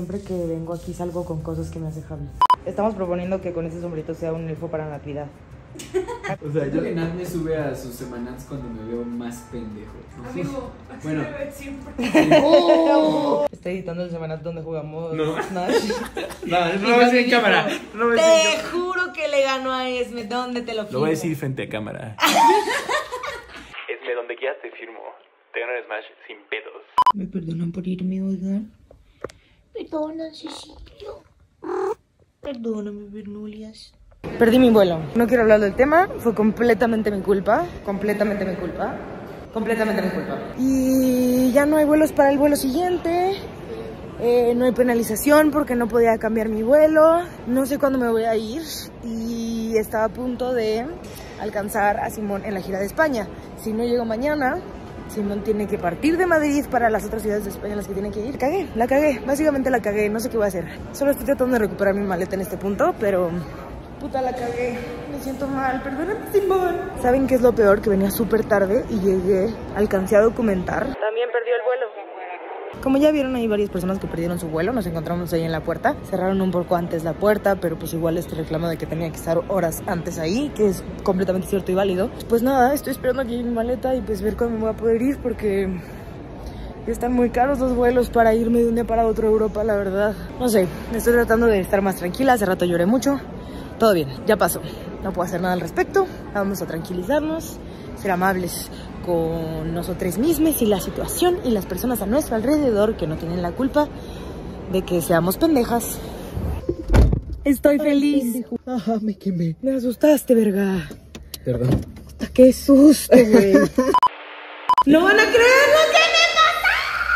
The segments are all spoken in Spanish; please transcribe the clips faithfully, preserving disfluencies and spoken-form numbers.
siempre que vengo aquí salgo con cosas que me hace Javi. Estamos proponiendo que con ese sombrito sea un elfo para Natividad. O sea, yo que Nat me sube a sus semanas cuando me veo más pendejo. Amigo, bueno, siempre. Oh. Está editando el semanal donde jugamos No. Smash. no, no lo voy a decir en cámara. No lo voy a decir en Te juro que le ganó a Esme. ¿Dónde te lo firmo? Lo voy a decir frente a cámara. Esme, donde quieras te firmo. Te gano el Smash sin pedos. ¿Me perdonan por irme, oigan? Perdona, Cecilio. Perdóname, Bernulias. Perdí mi vuelo. No quiero hablar del tema. Fue completamente mi culpa. Completamente mi culpa. Completamente mi culpa. Y ya no hay vuelos para el vuelo siguiente. Eh, no hay penalización porque no podía cambiar mi vuelo. No sé cuándo me voy a ir. Y estaba a punto de alcanzar a Simón en la gira de España. Si no llego mañana, Simón tiene que partir de Madrid para las otras ciudades de España en las que tiene que ir. Cagué, la cagué. Básicamente la cagué. No sé qué voy a hacer. Solo estoy tratando de recuperar mi maleta en este punto, pero... puta, la cagué, me siento mal, perdóname, Simón. ¿Saben qué es lo peor? Que venía súper tarde y llegué, alcancé a documentar. También perdió el vuelo. Como ya vieron, hay varias personas que perdieron su vuelo. Nos encontramos ahí en la puerta. Cerraron un poco antes la puerta, pero pues igual este reclamo de que tenía que estar horas antes ahí, que es completamente cierto y válido. Pues nada, estoy esperando aquí mi maleta y pues ver cuándo me voy a poder ir, porque ya están muy caros los vuelos para irme de un día para otro a Europa, la verdad. No sé, estoy tratando de estar más tranquila. Hace rato lloré mucho. Todo bien, ya pasó. No puedo hacer nada al respecto. Vamos a tranquilizarnos, ser amables con nosotros mismos y la situación y las personas a nuestro alrededor que no tienen la culpa de que seamos pendejas. Estoy Ay, feliz. Pendejo. Ajá, me quemé. Me asustaste, verga. Perdón. Qué susto, güey. No van a creer lo que me pasa.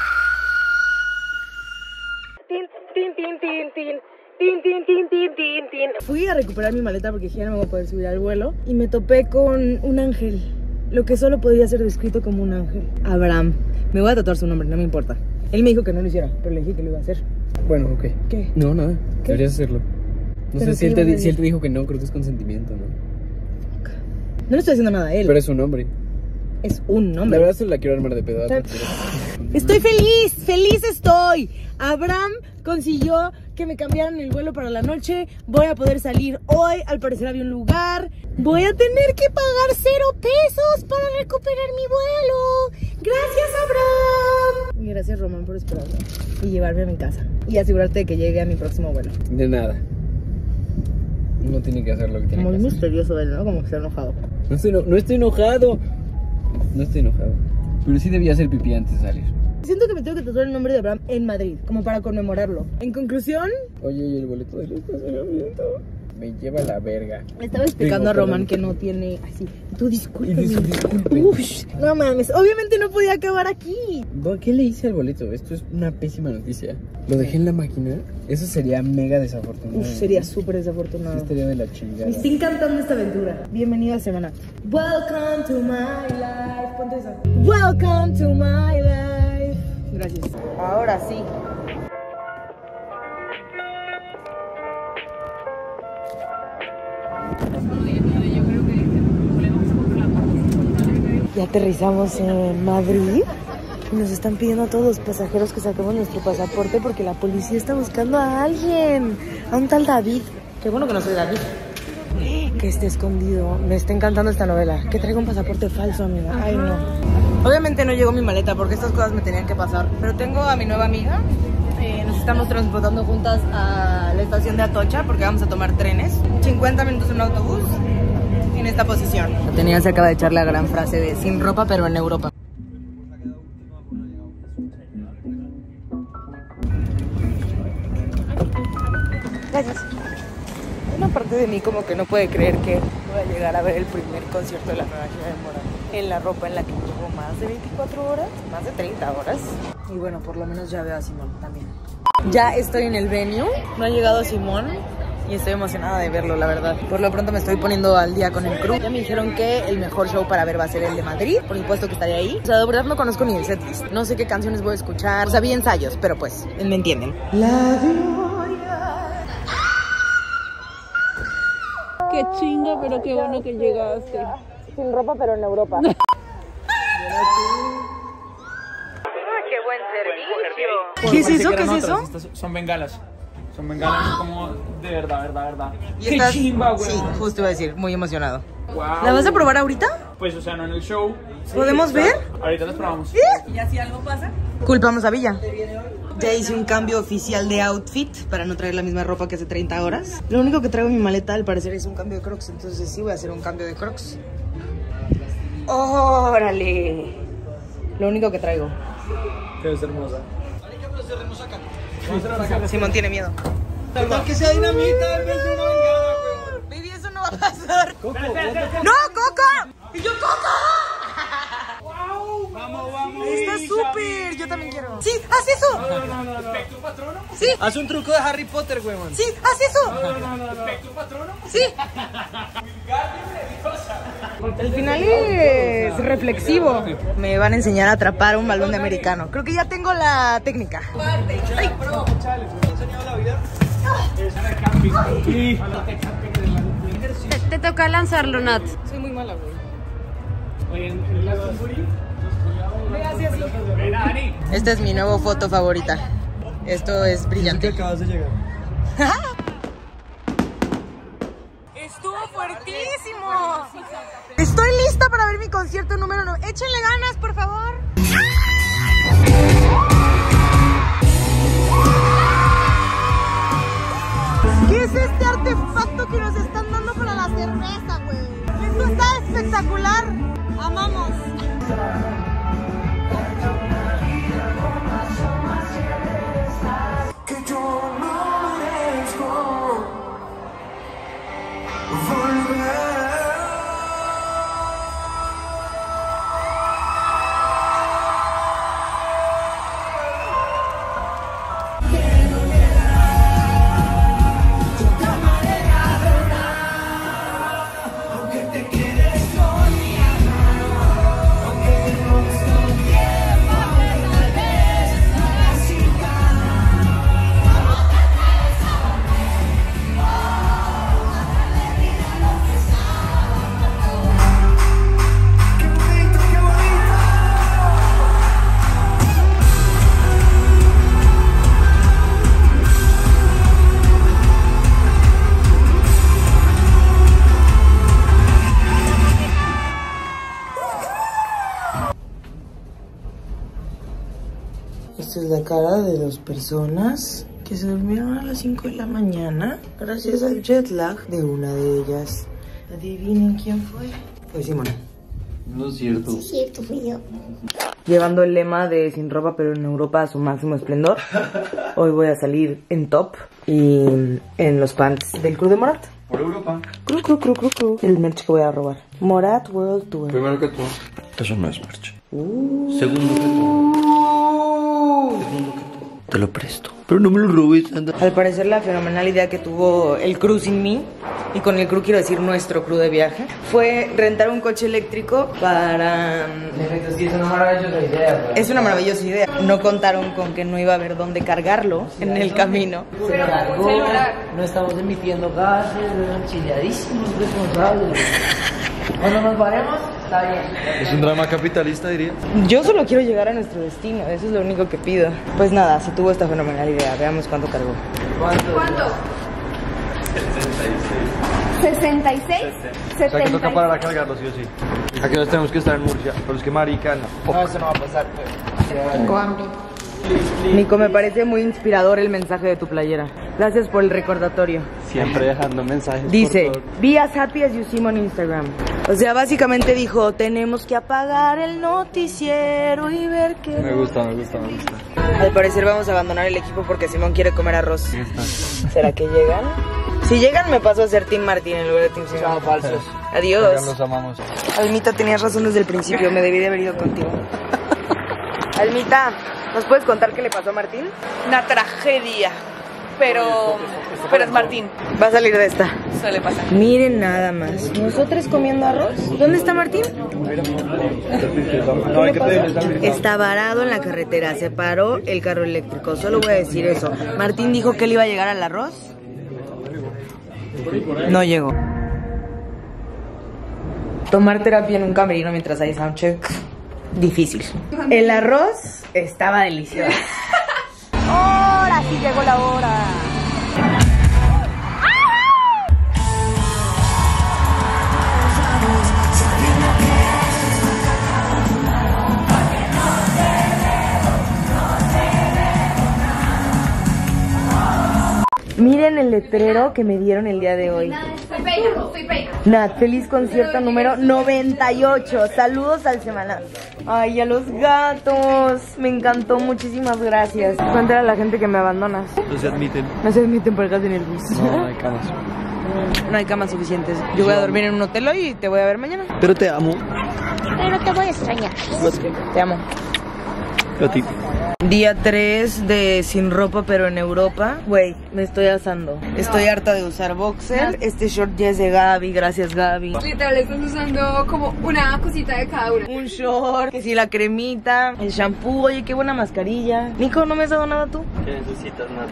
Tin, tin, tin, tin, tin. Tin, tin, tin, tin, tin, tin. Fui a recuperar mi maleta porque ya no me voy a poder subir al vuelo y me topé con un ángel, lo que solo podría ser descrito como un ángel. Abraham. Me voy a tatuar su nombre, no me importa. Él me dijo que no lo hiciera, pero le dije que lo iba a hacer. Bueno, ok. ¿Qué? No, nada. ¿Qué? Deberías hacerlo. No sé si él, te, si él te dijo que no, creo que es consentimiento, ¿no? No le estoy haciendo nada a él. Pero es un hombre. Es un nombre. La verdad se la quiero armar de pedo. Estoy feliz, feliz estoy. Abraham consiguió que me cambiaran el vuelo para la noche. Voy a poder salir hoy. Al parecer había un lugar. Voy a tener que pagar cero pesos para recuperar mi vuelo. Gracias, Abraham. Y gracias, Román, por esperarme y llevarme a mi casa y asegurarte de que llegue a mi próximo vuelo. De nada. No tiene que hacer lo que tiene Muy que hacer. Muy misterioso él, ¿no? Como que está enojado. No estoy, no, no estoy enojado. No estoy enojado. Pero sí debía hacer pipí antes de salir. Siento que me tengo que tatuar el nombre de Abraham en Madrid, como para conmemorarlo. En conclusión... Oye, ¿y el boleto del estacionamiento? Me lleva la verga. Le estaba explicando Tengo, a Román perdón. que no tiene... Así, tú discúlpame. Disculpe. Ush, no mames, obviamente no podía acabar aquí. ¿Qué le hice al boleto? Esto es una pésima noticia. Lo dejé en la máquina. Eso sería mega desafortunado. Uf, sería súper desafortunado. Sí, estaría de la chingada. Me está encantando esta aventura. Bienvenida a semana. Welcome to my life. Ponte esa. Welcome to my life. Gracias. Ahora sí. Ya aterrizamos en Madrid. Nos están pidiendo a todos los pasajeros que saquemos nuestro pasaporte porque la policía está buscando a alguien. A un tal David. Qué bueno que no soy David. Que esté escondido. Me está encantando esta novela. Que traiga un pasaporte falso, amiga. Ay, no. Obviamente no llegó mi maleta porque estas cosas me tenían que pasar. Pero tengo a mi nueva amiga. Eh, nos estamos transportando juntas a la estación de Atocha porque vamos a tomar trenes. cincuenta minutos en un autobús. En esta posición. La tenía se acaba de echar la gran frase de sin ropa pero en Europa. Gracias. Una parte de mí como que no puede creer que voy a llegar a ver el primer concierto de la Nueva Gira de Morat en la ropa en la que llevo más de veinticuatro horas, más de treinta horas. Y bueno, por lo menos ya veo a Simón también. Ya estoy en el venue, no ha llegado Simón y estoy emocionada de verlo, la verdad. Por lo pronto me estoy poniendo al día con el crew. Ya me dijeron que el mejor show para ver va a ser el de Madrid, por supuesto que estaré ahí. O sea, de verdad no conozco ni el setlist, no sé qué canciones voy a escuchar. O sea, vi ensayos, pero pues, me entienden. La Qué chinga, pero qué bueno que llegaste. Sin ropa, pero en Europa. ¡Ah, qué buen servicio! ¿Qué es Pensé eso? que ¿Qué es eran eso? otras, estas son bengalas. Son bengalas como de verdad, verdad, verdad. ¿Y ¡Qué estás- chimba, güey! Sí, justo iba a decir, muy emocionado. Wow. ¿La vas a probar ahorita? Pues, o sea, no en el show. ¿Podemos claro. ver? Ahorita las probamos. ¿Y así algo pasa? Culpamos a Villa. Ya hice un cambio oficial de outfit para no traer la misma ropa que hace treinta horas. Lo único que traigo en mi maleta al parecer es un cambio de Crocs, entonces sí voy a hacer un cambio de Crocs. ¡Órale! Lo único que traigo. Te ves hermosa. Simón tiene miedo. Que sea dinamita en vez de una bengala, weón. Baby, eso no va a pasar. Coco, ¡No, Coco! ¡Y yo, Coco! Vamos, vamos. Está súper. Yo también quiero. Sí, haz eso. No, no, no, no. ¿Espectro patrono? Sí, haz un truco de Harry Potter, weón. sí, haz eso. No, no, no, no. ¿Espectro patrono? Sí. El final es reflexivo. Me van a enseñar a atrapar un balón de americano. Creo que ya tengo la técnica. Ay. Sí. Te, te toca lanzarlo, Nat. Soy muy mala, güey. Oye, en la Tunbury. Ven, Dani. Esta es mi nueva foto favorita. Esto es brillante. Acabas de llegar. ¡Estuvo fuertísimo! Estoy lista para ver mi concierto número nueve. Échenle ganas, por favor. ¿Qué es este artefacto que nos están dando para la cerveza, güey? Esto está espectacular. Amamos. Esta es la cara de dos personas que se durmieron a las cinco de la mañana gracias al jet lag de una de ellas. Adivinen quién fue. Fue Simona. No es cierto. Sí, es cierto, fui yo. Llevando el lema de sin ropa pero en Europa a su máximo esplendor. Hoy voy a salir en top y en los pants del crew de Morat. Por Europa. Cru, cru, cru, cru, cru. El merch que voy a robar. Morat World Tour. Primero que tú. Eso no es merch. Uh. Segundo que tú. Segundo que tú. Te lo presto. Pero no me lo robes, anda. Al parecer la fenomenal idea que tuvo el crew sin mí, y con el crew quiero decir nuestro crew de viaje, fue rentar un coche eléctrico para... Sí, es una maravillosa idea, weón. Es una maravillosa idea. No contaron con que no iba a haber dónde cargarlo en el camino. Se largó, no estamos emitiendo gases, weón, chilladísimos, responsables. Cuando nos paremos, está bien. Es un drama capitalista, diría. Yo solo quiero llegar a nuestro destino, eso es lo único que pido. Pues nada, se tuvo esta fenomenal idea, veamos cuánto cargó. ¿Cuánto? ¿Cuánto? ¿sesenta y seis? O sea que toca parar a cargarlo, sí o sí. Aquí nos tenemos que estar en Murcia. Pero es que marica, no. No, eso no va a pasar, pues. Tengo hambre. Nico, me parece muy inspirador el mensaje de tu playera. Gracias por el recordatorio. Siempre dejando mensajes. Dice, por todo. be as happy as you seem on Instagram. O sea, básicamente dijo, tenemos que apagar el noticiero y ver qué... Me gusta, me gusta, me gusta. Al parecer vamos a abandonar el equipo porque Simón quiere comer arroz. ¿Será que llegan? Si llegan me paso a ser Team Martín en lugar de Team Simón. Chao, falsos. Adiós. Los amamos. Almita, tenías razón desde el principio, me debí de haber ido contigo. Almita, ¿nos puedes contar qué le pasó a Martín? Una tragedia. Pero, pero es Martín. Va a salir de esta. Suele pasar. Miren nada más. ¿Nosotros comiendo arroz? ¿Dónde está Martín? No, hay que pedirles a Está varado en la carretera. Se paró el carro eléctrico. Solo voy a decir eso. Martín dijo que él iba a llegar al arroz. No llegó. Tomar terapia en un camerino mientras hay soundcheck. Difícil. El arroz estaba delicioso. sí llegó la hora. Miren el letrero que me dieron el día de hoy. Nat, feliz concierto número noventa y ocho. Saludos al semanal. Ay, a los gatos. Me encantó, muchísimas gracias. Cuéntale a la gente que me abandonas. No se admiten. No se admiten por acá en el bus. No hay camas. No hay camas suficientes. Yo voy a dormir en un hotel hoy y te voy a ver mañana. Pero te amo. Pero te voy a extrañar. Te amo. Yo a ti. Día tres de sin ropa pero en Europa. Güey, me estoy asando. Estoy harta de usar boxer. Este short ya es de Gaby, gracias Gaby. Literal, estás usando como una cosita de cada una. Un short, que si la cremita, el shampoo. Oye, qué buena mascarilla. Nico, ¿no me has dado nada tú? ¿Qué necesitas, Nat?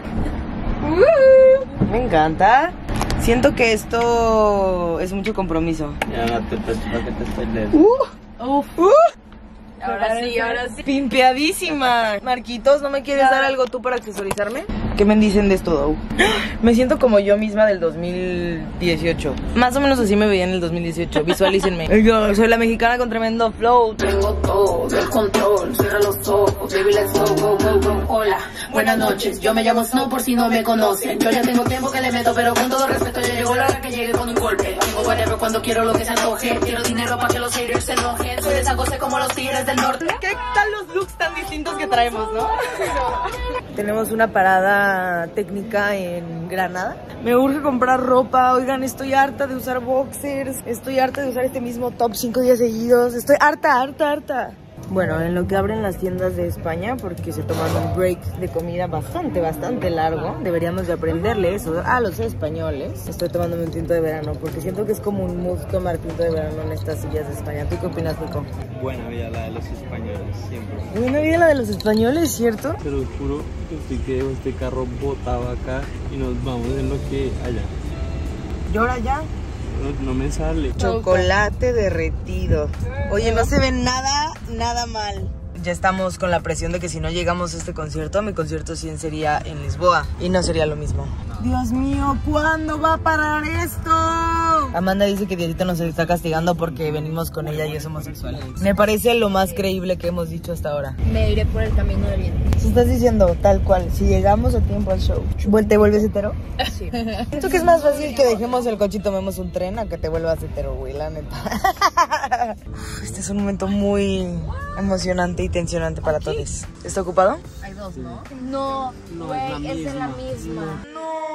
Uh, Me encanta. Siento que esto es mucho compromiso. Ya, Nat, te presto para que te spoilees. Uh, uf, uh. ahora sí, ahora sí. Pimpeadísima. Marquitos, ¿no me quieres dar algo tú para accesorizarme? ¿Qué me dicen de esto, Dou? Me siento como yo misma del dos mil dieciocho. Más o menos así me veía en el dos mil dieciocho. Visualícenme. Yo soy la mexicana con tremendo flow. Tengo todo el control, cierra los ojos, baby, let's go, go, go, go. Hola, buenas noches, yo me llamo Snow por si no me conocen. Yo ya tengo tiempo que le meto, pero con todo respeto ya llegó la hora que llegue con un golpe. Digo whatever cuando quiero lo que se antoje. Quiero dinero para que los haters se enojen. Soy desagose como los tigres del norte. ¿Qué tal los looks tan distintos que traemos, no? Tenemos una parada técnica en Granada. Me urge comprar ropa. Oigan, estoy harta de usar boxers. Estoy harta de usar este mismo top cinco días seguidos. Estoy harta, harta, harta. Bueno, en lo que abren las tiendas de España, porque se toman un break de comida bastante, bastante largo. Deberíamos de aprenderle eso a los españoles. Estoy tomándome un tinto de verano porque siento que es como un mood tomar tinto de verano en estas sillas de España. ¿Tú qué opinas, Nico? Buena vida la de los españoles, siempre. Buena vida la de los españoles, ¿cierto? Pero juro que estoy que dejo este carro botado acá y nos vamos en lo que haya. ¿Llora ya? No, no me sale. Chocolate derretido. Oye, no se ve nada, nada mal. Ya estamos con la presión de que si no llegamos a este concierto, mi concierto cien sería en Lisboa. Y no sería lo mismo. Dios mío, ¿cuándo va a parar esto? Amanda dice que Diosito nos está castigando porque venimos con ella y es homosexual. Me parece lo más creíble que hemos dicho hasta ahora. me iré por el camino del bien. Si estás diciendo tal cual, si llegamos a tiempo al show, ¿te vuelves hetero? Sí. Siento que es más fácil que dejemos el coche y tomemos un tren a que te vuelvas hetero, güey, la neta. Este es un momento muy emocionante y tensionante para todos. ¿Está ocupado? Hay dos, ¿no? No, güey, es, es la misma.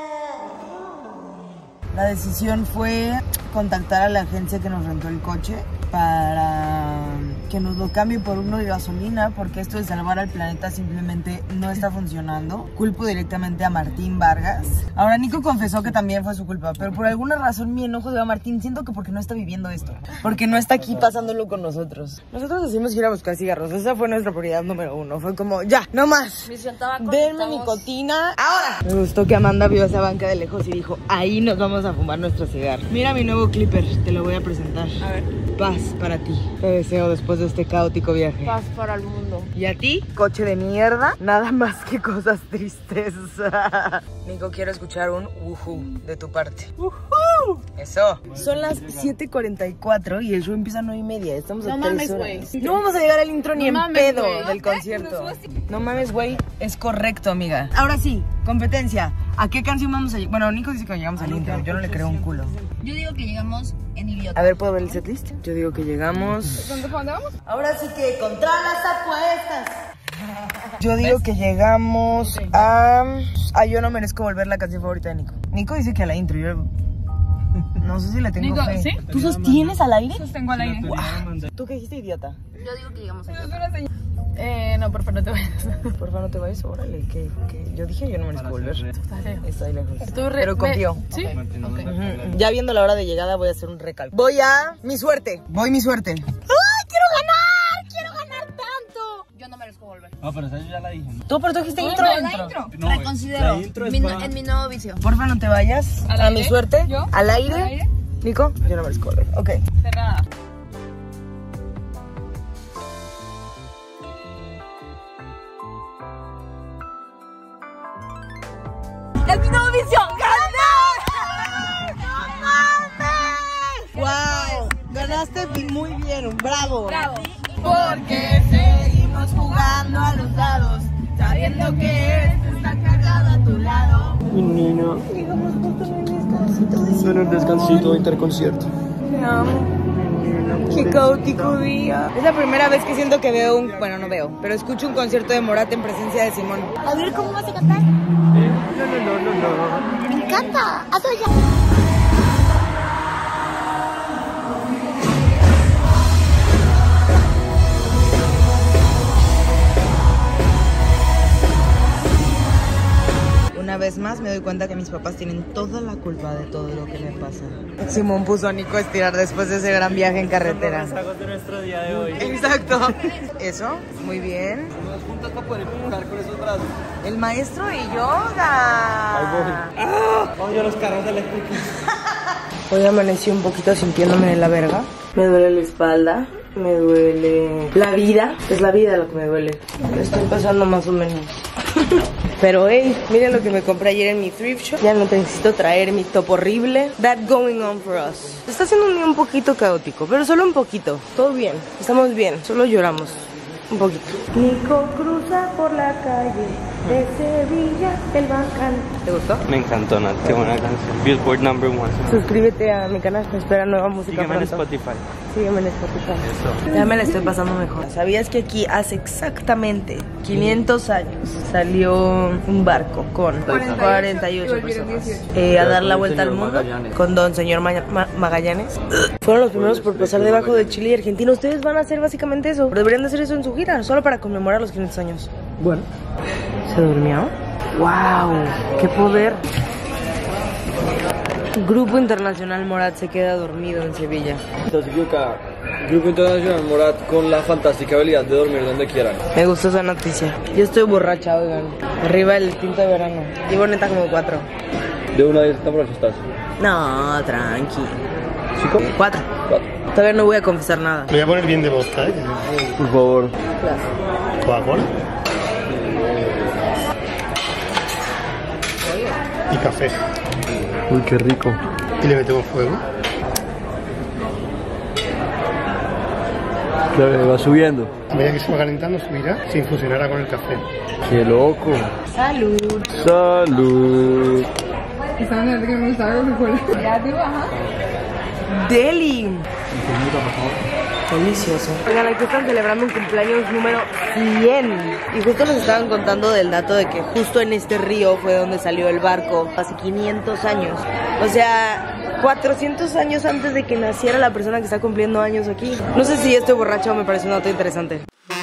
La decisión fue contactar a la agencia que nos rentó el coche para que nos lo cambie por uno de gasolina, porque esto de salvar al planeta simplemente no está funcionando. Culpo directamente a Martín Vargas. Ahora Nico confesó que también fue su culpa, pero por alguna razón mi enojo de a Martín siento que porque no está viviendo esto, porque no está aquí pasándolo con nosotros. Nosotros decimos que ir a buscar cigarros, esa fue nuestra prioridad número uno. Fue como, ya, no más, denme nicotina ahora. Me gustó que Amanda vio esa banca de lejos y dijo, ahí nos vamos a fumar nuestro cigarro. Mira mi nuevo clipper, te lo voy a presentar. A ver. Paz para ti, te deseo después de este caótico viaje. Paz para el mundo. ¿Y a ti? Coche de mierda, nada más que cosas tristes. Nico, quiero escuchar un uhu de tu parte. Uhu. Eso. Son las siete cuarenta y cuatro y el show empieza a nueve y media. Estamos a No tres mames, horas. güey. No vamos a llegar al intro ni No en mames, pedo güey. del concierto. No mames, güey. Es correcto, amiga. Ahora sí, competencia. ¿A qué canción vamos a llegar? Bueno, Nico dice que llegamos al intro. Yo no le creo un culo. Yo digo que llegamos en Idiota. A ver, ¿puedo ver el setlist? Yo digo que llegamos... ¿Dónde vamos? Ahora sí que contra las apuestas. Yo digo que llegamos a... Ah, yo no merezco volver la canción favorita de Nico. Nico dice que a la intro. Yo no sé si le tengo Nico, fe. ¿sí? ¿Tú sostienes al aire? Sostengo al aire. ¿Tú qué dijiste, idiota? Yo digo que llegamos a Idiota. Eh, no, por favor, no te vayas. Porfa, no te vayas, órale. Que, que yo dije yo no merezco volver. Está ahí lejos. Tú re- Pero confío. me- ¿Sí? Ok. Ujú. Ya viendo la hora de llegada voy a hacer un recalco. Voy a mi suerte. Voy mi suerte. ¡Ay, quiero ganar! ¡Quiero ganar tanto! Yo no merezco volver. No, pero esa yo ya la dije. Tú, pero tú dijiste intro. No, la intro. No, Reconsidero. la intro es Mi- para- En mi nuevo vicio. Porfa, no te vayas. ¿Al A aire? mi suerte. ¿Yo? ¿Al aire? ¿Al aire? Nico, yo no merezco volver. Ok. Cerrada. ¡Es mi nueva misión! ¡Wow! Ganaste muy bien, bravo. ¡Bravo! Porque seguimos jugando a los dados, sabiendo que este está cargado a tu lado. Mi niño. Llegamos justo en el descansito de En el descansito interconcierto. Te amo. Qué caótico día. Es la primera vez que siento que veo un... Bueno, no veo, pero escucho un concierto de Morat en presencia de Simón. A ver, ¿cómo vas a cantar? No, no, no, no, no. Me encanta. Hazlo ya. Una vez más me doy cuenta que mis papás tienen toda la culpa de todo lo que me pasa. Simón puso a Nico a estirar después de ese gran viaje en carretera. Son los rezagos de nuestro día de hoy. Exacto. Eso, muy bien. Nos juntas para poder empujar con esos brazos. El maestro y yoga. Ahí voy. ¡Ah! Odio los carros eléctricos. Hoy amanecí un poquito sintiéndome de la verga. Me duele la espalda, me duele la vida. Es la vida lo que me duele. Me estoy pasando más o menos. Pero hey, miren lo que me compré ayer en mi thrift shop. Ya no necesito traer mi top horrible. That going on for us. Está siendo un día un poquito caótico, pero solo un poquito. Todo bien, estamos bien, solo lloramos. Un poquito. Nico cruza por la calle de Sevilla, el bacán. ¿Te gustó? Me encantó, Nat. Qué buena canción. Billboard number one. Suscríbete a mi canal, me espera nueva música. Sígueme en pronto. Spotify. Sígueme en Spotify. Eso. Ya me la estoy pasando mejor. ¿Sabías que aquí hace exactamente quinientos años salió un barco con cuarenta y ocho personas eh, a dar la vuelta al mundo con Don Señor Ma Ma Magallanes? Fueron los primeros por pasar debajo de Chile y Argentina. Ustedes van a hacer básicamente eso. Deberían de hacer eso en su gira, solo para conmemorar los quinientos años. Bueno. ¿Se durmió? ¡Wow! ¡Qué poder! Grupo Internacional Morat se queda dormido en Sevilla. Estás equivocada. Grupo Internacional Morat con la fantástica habilidad de dormir donde quieran. Me gustó esa noticia. Yo estoy borracha, oigan. Arriba el tinto de verano. Llevo neta como cuatro. De una vez tan borracho estás. No, tranqui. ¿Cinco? Cuatro. Cuatro. Todavía no voy a confesar nada. Me voy a poner bien de vodka, ¿eh? Por favor. Coca-Cola. Y café. Uy, qué rico. Y le metemos fuego. Claro, va subiendo. A medida que se va calentando, subirá, se infusionará con el café. Qué loco. Salud. Salud. Deli. Delicioso. Oigan, aquí están celebrando un cumpleaños número cien. Y justo nos estaban contando del dato de que justo en este río fue donde salió el barco hace quinientos años. O sea, cuatrocientos años antes de que naciera la persona que está cumpliendo años aquí. No sé si estoy borracha o me parece un dato interesante.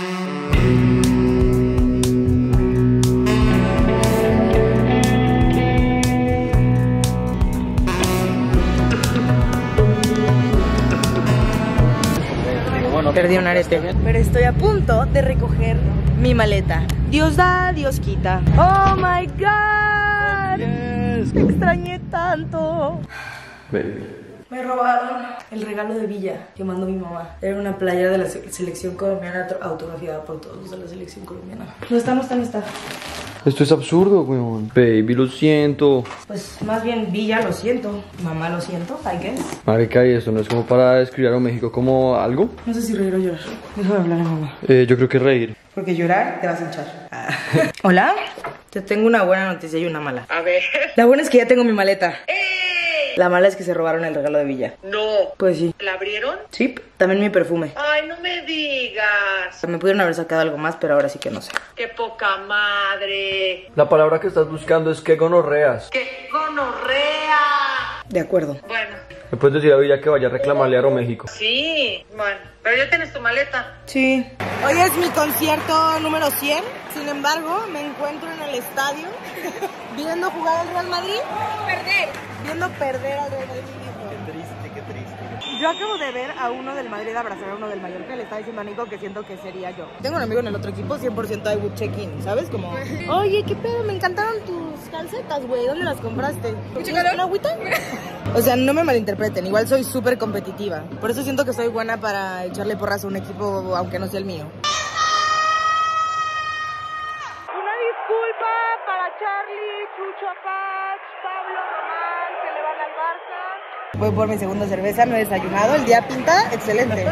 Perdí un arete. Pero estoy a punto de recoger mi maleta. Dios da, Dios quita. Oh my God. Yes. Te extrañé tanto. Baby. Me robaron el regalo de Villa que mandó mi mamá. Era una playa de la selección colombiana autografiada por todos los de la selección colombiana. No está, no está, no está. Esto es absurdo, weón. Baby, lo siento. Pues más bien Villa lo siento. Mamá lo siento, I guess. Marica, ¿y esto no es como para describir a México como algo? No sé si reír o llorar. Déjame hablar a mamá. Eh, yo creo que reír. Porque llorar te vas a hinchar. Ah. ¿Hola? Te tengo una buena noticia y una mala. A ver. La buena es que ya tengo mi maleta. ¡Ey! La mala es que se robaron el regalo de Villa. No. Pues sí. ¿La abrieron? Sí, también mi perfume. Ay, no me digas. Me pudieron haber sacado algo más, pero ahora sí que no sé. ¡Qué poca madre! La palabra que estás buscando es que gonorreas. ¡Qué gonorrea! De acuerdo. Bueno, ¿Me puedes decir a Villa que vaya a reclamarle a Aeroméxico? sí. Bueno, pero ya tienes tu maleta. Sí. Hoy es mi concierto número cien. Sin embargo, me encuentro en el estadio viendo jugar al Real Madrid. Perder. Viendo perder al Real Madrid. Qué triste, qué triste. Yo acabo de ver a uno del Madrid abrazar a uno del Mallorca. Le estaba diciendo a Nico que siento que sería yo. Tengo un amigo en el otro equipo, cien por ciento I would check in, ¿sabes? Como, oye, qué pedo, me encantaron tus calcetas, güey. ¿Dónde las compraste? ¿Una agüita? O sea, no me malinterpreten, igual soy súper competitiva. Por eso siento que soy buena para echarle porras a un equipo, aunque no sea el mío. Una disculpa para Charlie, Chucho, Pach, Pablo, Román, que le van al Barça. Voy por mi segunda cerveza, no he desayunado, el día pinta excelente.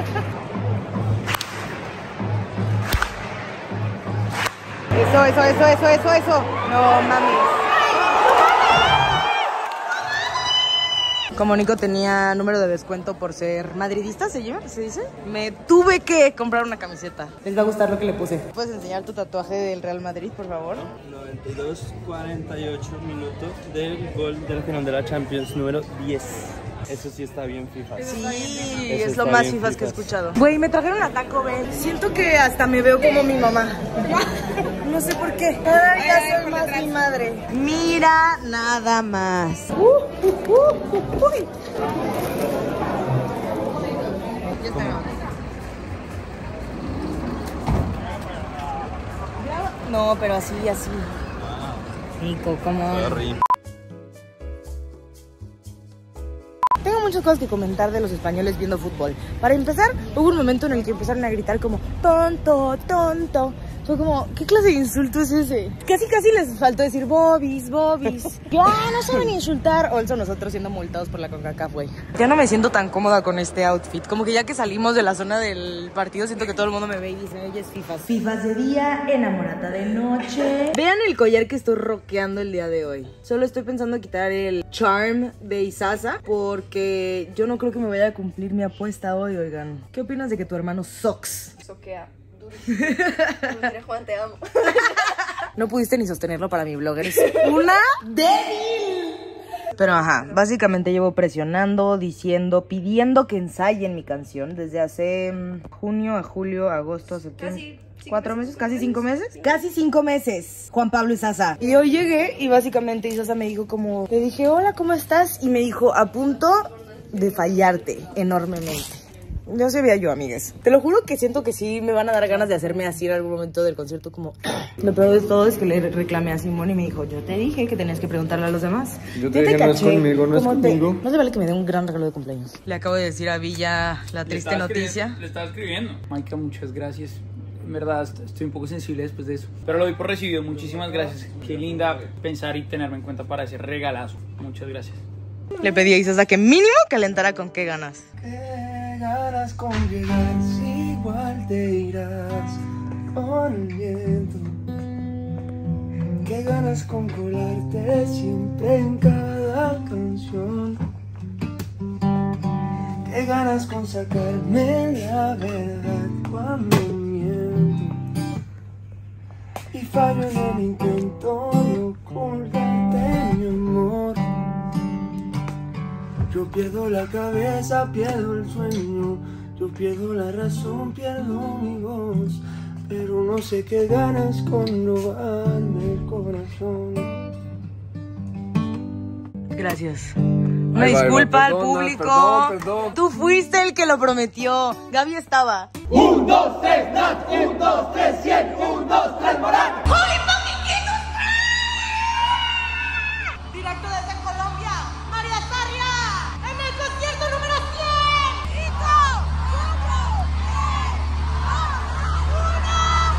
Eso, eso, eso, eso, eso, eso. No mames. Como Nico tenía número de descuento por ser madridista, ¿se llama? ¿Se dice? Me tuve que comprar una camiseta. Les va a gustar lo que le puse. ¿Puedes enseñar tu tatuaje del Real Madrid, por favor? noventa y dos cuarenta y ocho minutos del gol de la final de la Champions número diez. Eso sí está bien FIFA. Sí, Eso es lo más FIFA que he escuchado. Güey, me trajeron a Taco Bell. Siento que hasta me veo como mi mamá. No sé por qué. Todavía soy más mi madre. Mira nada más. Uh, uh, uh, uh, uy. Ya está. No, pero así, así. Nico, ¿cómo? Tengo muchas cosas que comentar de los españoles viendo fútbol. Para empezar, hubo un momento en el que empezaron a gritar como tonto, tonto. Fue como, ¿qué clase de insulto es ese? Casi casi les faltó decir bobis, bobis. Ya no saben insultar. Also nosotros siendo multados por la CONCACAF, güey. Ya no me siento tan cómoda con este outfit. Como que ya que salimos de la zona del partido, siento que todo el mundo me ve y dice, ella es FIFA. Fifas de día, enamorada de noche. Vean el collar que estoy rockeando el día de hoy. Solo estoy pensando quitar el charm de Isasa porque yo no creo que me vaya a cumplir mi apuesta hoy, oigan. ¿Qué opinas de que tu hermano Sox? Soquea. Juan, te amo. No pudiste ni sostenerlo para mi blog. Eres una débil. Pero ajá, básicamente llevo presionando, diciendo, pidiendo que ensayen mi canción desde hace um, junio a julio, agosto, septiembre. Casi cuatro meses, casi cinco meses. Casi cinco meses, Juan Pablo Isasa. Y hoy llegué y básicamente Isasa me dijo como, le dije, hola, ¿cómo estás? Y me dijo, a punto de fallarte enormemente. No sabía yo, amigas. Te lo juro que siento que sí me van a dar ganas de hacerme así en algún momento del concierto, como... Lo peor de todo es que le reclamé a Simón y me dijo, yo te dije que tenías que preguntarle a los demás. Yo te, yo te dije, caché, no es conmigo, no es conmigo. Te... No se vale que me dé un gran regalo de cumpleaños. Le acabo de decir a Villa la triste noticia. Le estaba escribiendo. Maika, muchas gracias. En verdad estoy un poco sensible después de eso. Pero lo doy por recibido. Muchísimas gracias. Qué linda pensar y tenerme en cuenta para ese regalazo. Muchas gracias. Le pedí a Isasa que mínimo calentara con qué ganas. ¿Qué ganas con llegar si igual te irás con el viento? ¿Qué ganas con colarte siempre en cada canción? ¿Qué ganas con sacarme la verdad cuando miento? Y fallo en el intento de ocultarte mi amor. Yo pierdo la cabeza, pierdo el sueño, yo pierdo la razón, pierdo mi voz, pero no sé qué ganas con robarme el corazón. Gracias. Una disculpa al público. Perdón, perdón. Tú fuiste el que lo prometió. Gaby estaba. Un, dos, tres, Nat. Un, dos, tres, cien. Un, dos, tres, Morán. ¡Holy fucking Jesus! Directo desde Colombia, María Sarria, en el concierto número cien. cinco, cuatro, tres, dos, uno.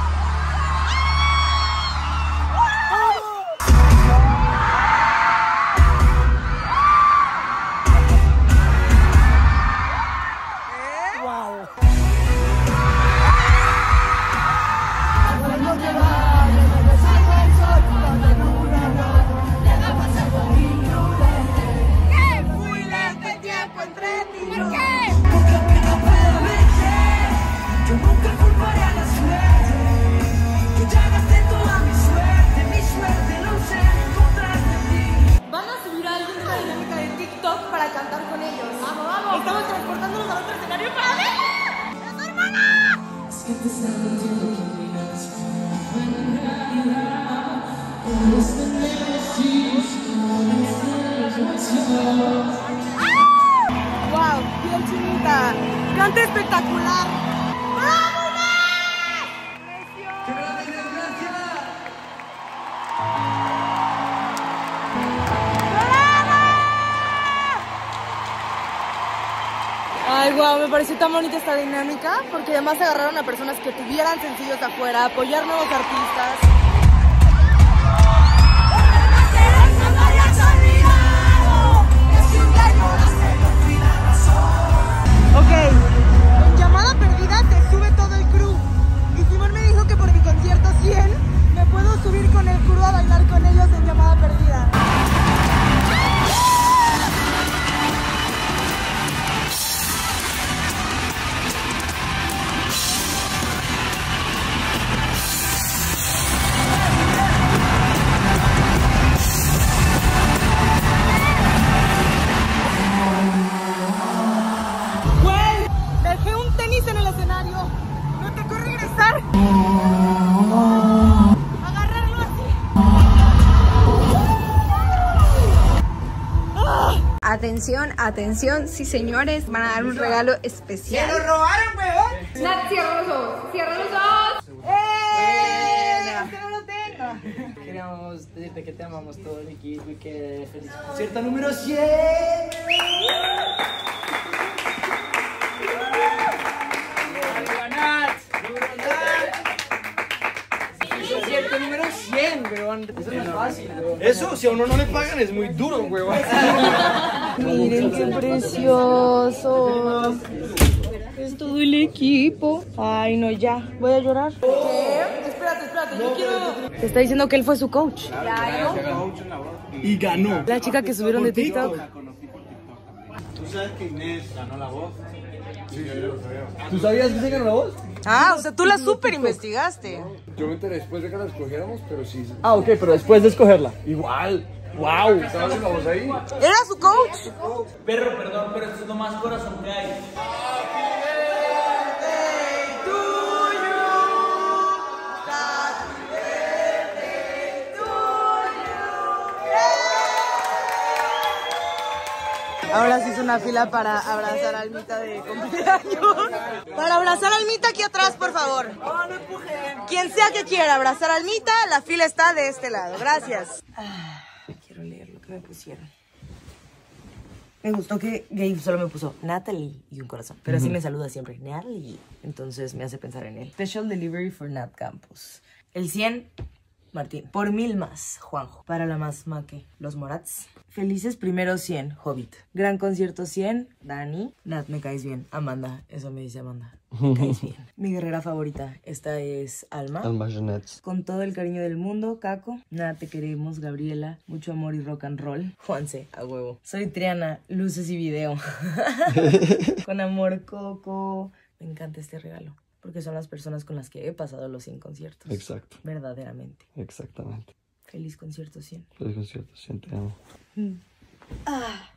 ¡Wow! ¡Piel chinita! ¡Canta espectacular! Ay, wow, me pareció tan bonita esta dinámica, porque además agarraron a personas que tuvieran sencillos afuera, apoyar nuevos artistas. Atención, atención, sí señores, van a dar un regalo especial. ¡Se lo robaron, weón! Nat, cierra los ojos, cierra los ojos. ¡Eh! ¡Que no lo tengo! Queríamos decirte que te amamos todo el equipo y que feliz concierto número cien. Concierto número cien, weón. Eso no es fácil, weón. Eso, si a uno no le pagan, es muy duro, weón. Miren qué precioso. Es todo el equipo. Ay, no, ya. Voy a llorar. ¿Qué? Espérate, espérate. Yo quiero... Te está diciendo que él fue su coach. Y ganó. La chica que subieron de TikTok. ¿Tú sabes que Inés ganó la voz? Sí, yo lo sabía. ¿Tú sabías que se ganó la voz? Ah, o sea, tú la super investigaste. Yo me enteré después de que la escogiéramos, pero sí. Ah, ok, pero después de escogerla. Igual. ¡Wow! ¿Estabas en la voz ahí? ¿Era su coach? Perro, perdón, pero esto es lo más corazón que hay. Ahora sí es una fila para abrazar a Almita de cumpleaños. Para abrazar a Almita aquí atrás, por favor. Oh, no empujen. Quien sea que quiera abrazar a Almita, la fila está de este lado. Gracias. Ah, quiero leer lo que me pusieron. Me gustó que Gabe solo me puso Natalie y un corazón. Pero así me saluda siempre, Natalie. Entonces me hace pensar en él. Special delivery for Nat Campos. El cien, Martín. Por mil más, Juanjo. Para la más maque, los Morats. Felices primeros cien, Hobbit. Gran concierto cien, Dani. Nat, me caes bien. Amanda, eso me dice Amanda. Me caes bien. Mi guerrera favorita, esta es Alma. Alma Jeanette. Con todo el cariño del mundo, Caco. Nat, te queremos, Gabriela. Mucho amor y rock and roll. Juanse, a huevo. Soy Triana, luces y video. Con amor, Coco. Me encanta este regalo. Porque son las personas con las que he pasado los cien conciertos. Exacto. Verdaderamente. Exactamente. Feliz concierto cien. Feliz concierto cien, te amo. Mm. Ah.